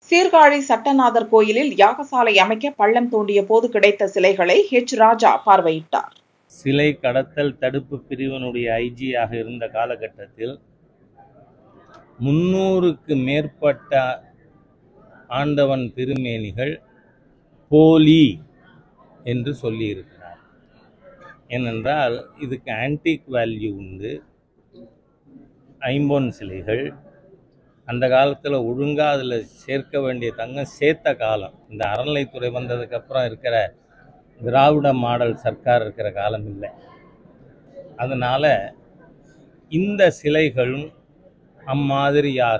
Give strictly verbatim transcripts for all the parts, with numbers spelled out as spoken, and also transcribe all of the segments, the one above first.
சீர்காழி சட்டநாதர் கோயிலில் யாகசாலை அமைக்க பள்ளம் தோண்டிய போது கிடைத்த சிலைகளை ஹெச் ராஜா பார்வையிட்டார். சிலை கடத்தல் தடுப்பு பிரிவினுடைய ஐஜியாக இருந்த காலகட்டத்தில் முன்னூறுக்கு மேற்பட்ட ஆண்டவன் திருமேனிகள் போலி என்று சொல்லியிருக்கிறார். ஏனென்றால் இதுக்கு ஆன்டிக் வேல்யூ உண்டு. ஐம்பொன் சிலைகள் அந்த காலத்தில் ஒழுங்காக அதில் சேர்க்க வேண்டிய தங்கம் சேர்த்த காலம். இந்த அறநிலைத்துறை வந்ததுக்கப்புறம் இருக்கிற திராவிட மாடல் சர்க்கார் இருக்கிற காலம் இல்லை. அதனால் இந்த சிலைகளும் அம்மாதிரியாக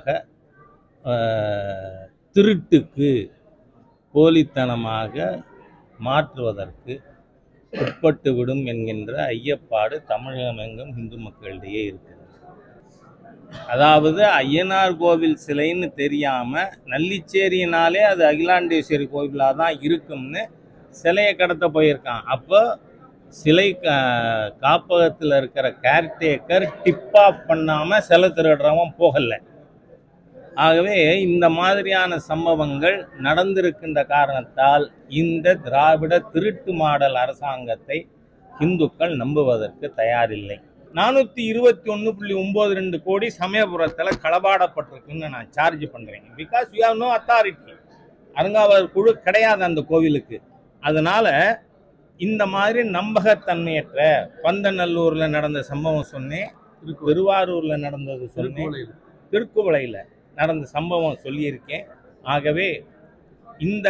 திருட்டுக்கு போலித்தனமாக மாற்றுவதற்கு உட்பட்டு விடும் என்கின்ற ஐயப்பாடு தமிழகம் எங்கும் இந்து மக்களிடையே இருக்கிறது. அதாவது ஐயனார் கோவில் சிலைன்னு தெரியாமல் நல்லிச்சேரியினாலே அது அகிலாண்டேஸ்வரி கோவிலாக தான் இருக்கும்னு சிலையை கடத்த போயிருக்கான். அப்போ சிலை காப்பகத்தில் இருக்கிற கேர்டேக்கர் டிப் ஆஃப் பண்ணாமல் சிலை திருடுறவன் போகலை. ஆகவே இந்த மாதிரியான சம்பவங்கள் நடந்திருக்கின்ற காரணத்தால் இந்த திராவிட திருட்டு மாடல் அரசாங்கத்தை இந்துக்கள் நம்புவதற்கு தயாரில்லை. நானூற்றி இருபத்தி ஒன்று புள்ளி ஒம்பது ரெண்டு கோடி சமயபுரத்தில் களபாடப்பட்டிருக்குன்னு நான் சார்ஜ் பண்ணுறேன். Because you have no authority. அருங்காவலர் குழு கிடையாது அந்த கோவிலுக்கு. அதனால் இந்த மாதிரி நம்பகத்தன்மையற்ற பந்தநல்லூரில் நடந்த சம்பவம் சொன்னேன், திருவாரூரில் நடந்தது சொன்னேன், திருக்குவளையில் நடந்த சம்பவம் சொல்லியிருக்கேன். ஆகவே இந்த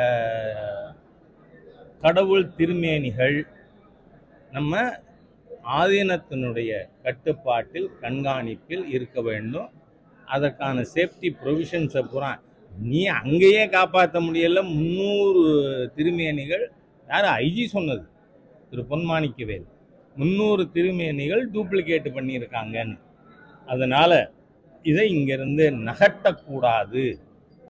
கடவுள் திருமேனிகள் நம்ம ஆதீனத்தினுடைய கட்டுப்பாட்டில் கண்காணிப்பில் இருக்க வேண்டும். அதற்கான சேஃப்டி ப்ரொவிஷன்ஸை பூரா நீ அங்கேயே காப்பாற்ற முடியல. முந்நூறு திருமேனிகள் யார் ஐஜி சொன்னது, திரு பொன்மாணிக்கவேல், முந்நூறு திருமேனிகள் டூப்ளிகேட் பண்ணியிருக்காங்கன்னு. அதனால் இதை இங்கிருந்து நகர்த்தக்கூடாது.